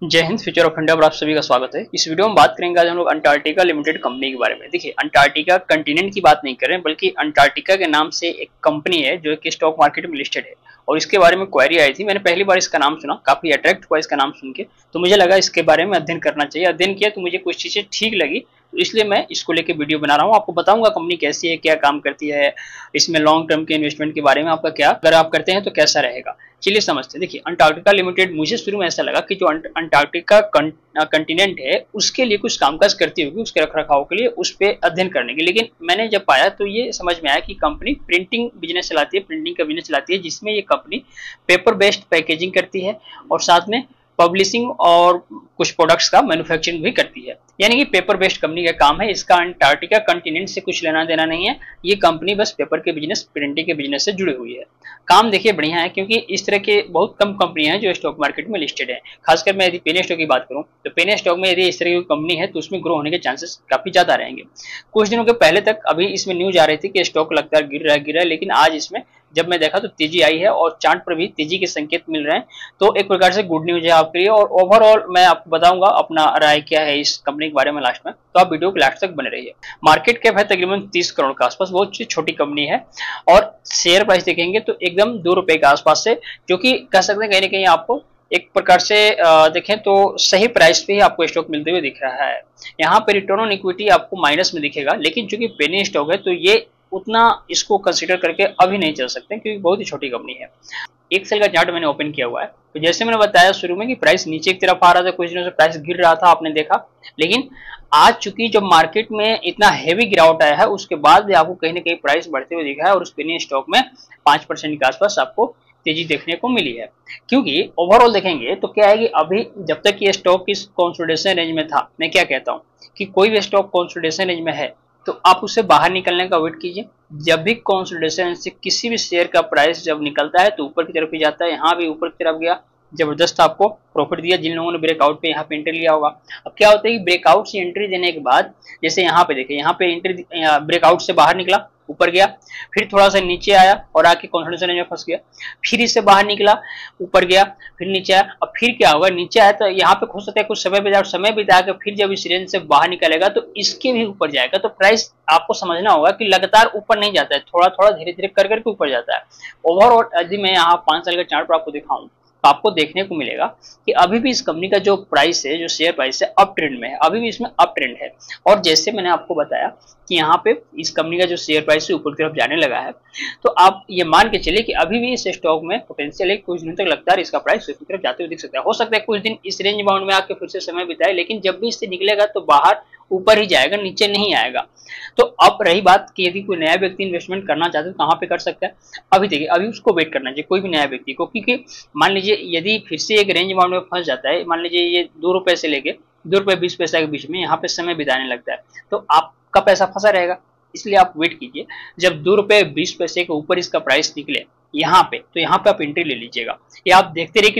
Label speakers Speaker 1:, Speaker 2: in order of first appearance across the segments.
Speaker 1: जय Hind. Future of India पर आप सभी का स्वागत है। इस वीडियो में बात करेंगे आज हम लोग अंटार्कटिका लिमिटेड कंपनी के बारे में। देखिए, अंटार्कटिका कंटिनेंट की बात नहीं कर रहे हैं, बल्कि अंटार्कटिका के नाम से एक कंपनी है जो कि स्टॉक मार्केट में लिस्टेड है और इसके बारे में क्वेरी आई थी। मैंने पहली बार इसका नाम सुना, काफी अट्रैक्ट हुआ इसका नाम सुन के, तो मुझे लगा इसके बारे में अध्ययन करना चाहिए। अध्ययन किया तो मुझे कुछ चीजें ठीक लगी, तो इसलिए मैं इसको लेके वीडियो बना रहा हूँ। आपको बताऊंगा कंपनी कैसी है, क्या काम करती है, इसमें लॉन्ग टर्म के इन्वेस्टमेंट के बारे में आपका क्या, अगर आप करते हैं तो कैसा रहेगा। चलिए समझते हैं। देखिए, अंटार्कटिका लिमिटेड, मुझे शुरू में ऐसा लगा कि जो अंटार्कटिका कंटिनेंट है उसके लिए कुछ कामकाज करती होगी, उसके रखरखाव के लिए, उस पर अध्ययन करने के। लेकिन मैंने जब पाया तो ये समझ में आया कि कंपनी प्रिंटिंग बिजनेस चलाती है, प्रिंटिंग का बिजनेस चलाती है, जिसमें ये कंपनी पेपर बेस्ड पैकेजिंग करती है और साथ में पब्लिशिंग और कुछ प्रोडक्ट्स का मैन्युफैक्चरिंग भी करती है। यानी कि पेपर बेस्ड कंपनी का काम है। इसका अंटार्कटिका कंटिनेंट से कुछ लेना देना नहीं है। ये कंपनी बस पेपर के बिजनेस, प्रिंटिंग के बिजनेस से जुड़ी हुई है। काम देखिए बढ़िया है, क्योंकि इस तरह के बहुत कम कंपनियां हैं जो स्टॉक मार्केट में लिस्टेड है। खासकर मैं यदि पेनी स्टॉक की बात करूं तो पेनी स्टॉक में यदि इस तरह की कंपनी है तो उसमें ग्रो होने के चांसेस काफी ज्यादा रहेंगे। कुछ दिनों के पहले तक अभी इसमें न्यूज आ रही थी कि स्टॉक लगातार गिर रहा है, लेकिन आज इसमें जब मैं देखा तो तेजी आई है और चार्ट पर भी तेजी के संकेत मिल रहे हैं। तो एक प्रकार से गुड न्यूज है आपके लिए। और ओवरऑल मैं आपको बताऊंगा अपना राय क्या है इस कंपनी के बारे में लास्ट में, तो आप वीडियो के लास्ट तक बने रहिए। मार्केट कैप है तकरीबन 30 करोड़ के आसपास, बहुत छोटी कंपनी है। और शेयर प्राइस देखेंगे तो एकदम ₹2 के आसपास से, जो कि कह सकते हैं कहीं ना कहीं आपको एक प्रकार से देखें तो सही प्राइस पे ही आपको स्टॉक मिलते हुए दिख रहा है। यहाँ पे रिटर्न ऑन इक्विटी आपको माइनस में दिखेगा, लेकिन चूंकि पेनी स्टॉक है तो ये उतना इसको कंसीडर करके अभी नहीं चल सकते, क्योंकि बहुत ही छोटी कंपनी है। एक सेल का चार्ट मैंने ओपन किया हुआ है, तो जैसे मैंने बताया शुरू में कि प्राइस नीचे की तरफ आ रहा था, कुछ दिनों से प्राइस गिर रहा था, आपने देखा। लेकिन आज चूंकि जब मार्केट में इतना हैवी गिरावट आया है, उसके बाद भी आपको कहीं ना कहीं प्राइस बढ़ते हुए दिखा है और उस पेनी स्टॉक में 5% के आसपास आपको तेजी देखने को मिली है। क्योंकि ओवरऑल देखेंगे तो क्या है कि अभी जब तक ये स्टॉक इस कंसोलिडेशन रेंज में था, मैं क्या कहता हूँ कि कोई भी स्टॉक कंसोलिडेशन रेंज में है तो आप उससे बाहर निकलने का वेट कीजिए। जब भी कंसोलिडेशन से किसी भी शेयर का प्राइस जब निकलता है तो ऊपर की तरफ ही जाता है। यहाँ भी ऊपर की तरफ गया, जबरदस्त आपको प्रॉफिट दिया जिन लोगों ने ब्रेकआउट पे यहाँ पे एंट्री लिया होगा। अब क्या होता है कि ब्रेकआउट से एंट्री देने के बाद, जैसे यहाँ पे देखिए, यहाँ पे एंट्री ब्रेकआउट से बाहर निकला, ऊपर गया, फिर थोड़ा सा नीचे आया और आके कंसोलिडेशन रेंज में फंस गया, फिर इससे बाहर निकला, ऊपर गया, फिर नीचे आया। अब फिर क्या होगा, नीचे आया तो यहाँ पे हो सकता है कुछ समय बिता के फिर जब इस रेंज से बाहर निकलेगा तो इसके भी ऊपर जाएगा। तो प्राइस आपको समझना होगा कि लगातार ऊपर नहीं जाता है, थोड़ा थोड़ा धीरे धीरे कर करके ऊपर जाता है। ओवरऑल यदि मैं यहाँ 5 साल का चार्ट पर आपको दिखाऊं तो आपको देखने को मिलेगा कि अभी भी इस कंपनी का जो प्राइस है, जो शेयर प्राइस है, अप ट्रेंड में है। अभी भी इसमें अप ट्रेंड है। और जैसे मैंने आपको बताया कि यहाँ पे इस कंपनी का जो शेयर प्राइस है ऊपर की तरफ जाने लगा है, तो आप ये मान के चलिए कि अभी भी इस स्टॉक में पोटेंशियल है, कुछ दिन तक लगता है इसका प्राइस ऊपर की तरफ जाते हुए दिख सकता है। हो सकता है कुछ दिन इस रेंज बाउंड में आके फिर से समय बिताए, लेकिन जब भी इससे निकलेगा तो बाहर ऊपर ही जाएगा, नीचे नहीं आएगा। तो अब रही बात कि यदि कोई नया व्यक्ति इन्वेस्टमेंट करना चाहता है तो कहाँ पे कर सकता है। अभी देखिए, अभी उसको वेट करना चाहिए कोई भी नया व्यक्ति को, क्योंकि मान लीजिए यदि फिर से एक रेंज बाउंड में फंस जाता है, मान लीजिए ये ₹2 से लेके ₹2.20 के बीच में यहाँ पे समय बिताने लगता है, तो आपका पैसा फंसा रहेगा। इसलिए आप वेट कीजिए, जब ₹2.20 के ऊपर इसका प्राइस निकले यहाँ पे, तो यहाँ पे आप एंट्री ले लीजिएगा। ये आप देखते रहिए कि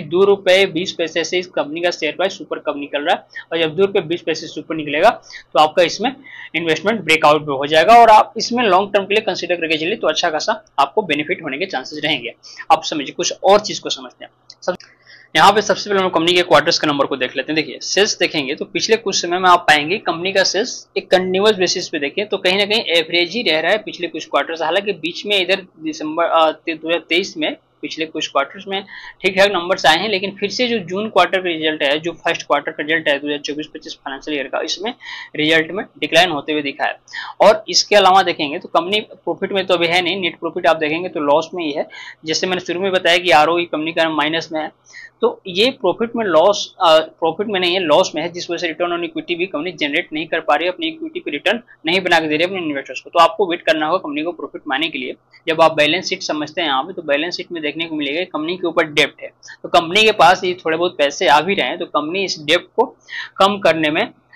Speaker 1: ₹2.20 से इस कंपनी का शेयर प्राइस ऊपर कब निकल रहा है, और जब ₹2.20 से ऊपर निकलेगा तो आपका इसमें इन्वेस्टमेंट ब्रेकआउट हो जाएगा और आप इसमें लॉन्ग टर्म के लिए कंसीडर करके चलिए तो अच्छा खासा आपको बेनिफिट होने के चांसेस रहेंगे। आप समझिए, कुछ और चीज को समझते हैं। यहाँ पे सबसे पहले हम कंपनी के क्वार्टर्स के नंबर को देख लेते हैं। देखिए, सेल्स देखेंगे तो पिछले कुछ समय में आप पाएंगे कंपनी का सेल्स एक कंटिन्यूअस बेसिस पे देखें तो कहीं ना कहीं एवरेज ही रह रहा है पिछले कुछ क्वार्टर्स। हालांकि बीच में इधर दिसंबर 2023 में पिछले कुछ क्वार्टर्स में ठीक ठाक नंबर्स आए हैं, लेकिन फिर से जो जून क्वार्टर का रिजल्ट है, जो फर्स्ट क्वार्टर का रिजल्ट है 2024-25 फाइनेंशियल ईयर का, इसमें रिजल्ट में डिक्लाइन होते हुए दिखा है। और इसके अलावा देखेंगे तो कंपनी प्रॉफिट में तो अभी है नहीं, नेट प्रॉफिट आप देखेंगे तो लॉस में ही है। जैसे मैंने शुरू में बताया कि ROE कंपनी का माइनस में है, तो ये प्रॉफिट में नहीं है, लॉस में है, जिस वजह से रिटर्न ऑन इक्विटी भी कंपनी जनरेट नहीं कर पा रही है, अपनी इक्विटी पे रिटर्न नहीं बना के दे रही है अपने इन्वेस्टर्स को। तो आपको वेट करना होगा कंपनी को प्रॉफिट पाने के लिए। जब आप बैलेंस शीट समझते हैं यहाँ पे, तो बैलेंस शीट में देखने को मिलेगा कंपनी के ऊपर डेप्ट है, तो कंपनी के पास ये थोड़े बहुत पैसे आ भी रहे हैं, तो कंपनी इस डेप्ट को कम करने में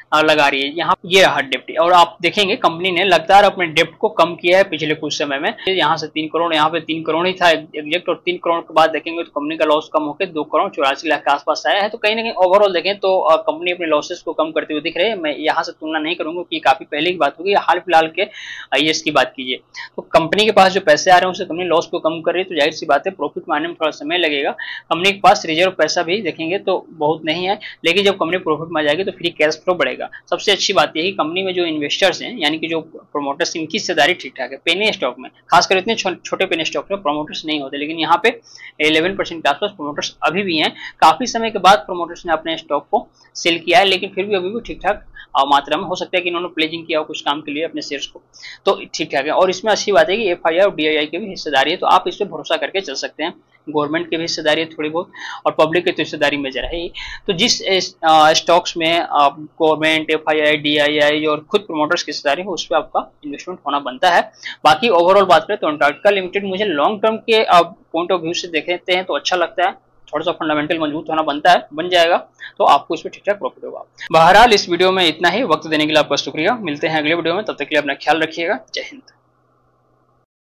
Speaker 1: लगा रही है। यहाँ ये रहा डेप्ट, और आप देखेंगे कंपनी ने लगातार अपने डेप्ट को कम किया है पिछले कुछ समय में। यहाँ से 3 करोड़, यहाँ पे 3 करोड़ ही था एग्जैक्ट, और 3 करोड़ के बाद देखेंगे तो कंपनी का लॉस कम होकर 2 करोड़ 84 लाख के आसपास आया है। तो कहीं ना कहीं ओवरऑल देखें तो कंपनी अपने लॉसेस को कम करते हुए दिख रहे हैं। मैं यहाँ से तुलना नहीं करूंगा कि काफी पहले की बात होगी, हाल फिलहाल के IAS की बात कीजिए तो कंपनी के पास जो पैसे आ रहे हैं उससे कंपनी लॉस को कम कर रही है, तो जाहिर सी बात है प्रॉफिट में आने में थोड़ा समय लगेगा। कंपनी के पास रिजर्व पैसा भी देखेंगे तो बहुत नहीं है, लेकिन जब कंपनी प्रॉफिट में आ जाएगी तो फ्री कैश फ्लो बढ़ेगा। सबसे अच्छी बात यह है कि कंपनी में जो इन्वेस्टर्स हैं यानी कि जो प्रोमोटर्स, इनकी हिस्सेदारी ठीक ठाक है। पेनी स्टॉक में खासकर इतने छोटे पेनी स्टॉक में प्रोमोटर्स नहीं होते, लेकिन यहाँ पे 11% के आसपास प्रोमोटर्स अभी भी हैं। काफी समय के बाद प्रोमोटर्स ने अपने स्टॉक को सेल किया है, लेकिन फिर भी अभी भी ठीक ठाक मात्रा में। हो सकता है कि इन्होंने प्लेजिंग किया हो कुछ काम के लिए अपने शेयर्स को, तो ठीक ठाक है। और इसमें अच्छी बात है कि FII और DII की भी हिस्सेदारी है, तो आप इस पर भरोसा करके चल सकते हैं। गवर्नमेंट की भी हिस्सेदारी है थोड़ी बहुत, और पब्लिक की तो हिस्सेदारी मेजर है। तो जिस स्टॉक्स में गवर्नमेंट, FII, DII और खुद प्रोमोटर्स की हिस्सेदारी हो, उस पर आपका इन्वेस्टमेंट होना बनता है। बाकी ओवरऑल बात करें तो अंटार्कटिका लिमिटेड मुझे लॉन्ग टर्म के पॉइंट ऑफ व्यू से देखते हैं तो अच्छा लगता है। थोड़ा सा फंडामेंटल मजबूत होना बनता है, बन जाएगा तो आपको इसमें ठीक ठाक प्रॉफिट होगा। बहरहाल इस वीडियो में इतना ही। वक्त देने के लिए आपका शुक्रिया। मिलते हैं अगले वीडियो में, तब तक के लिए अपना ख्याल रखिएगा। जय हिंद।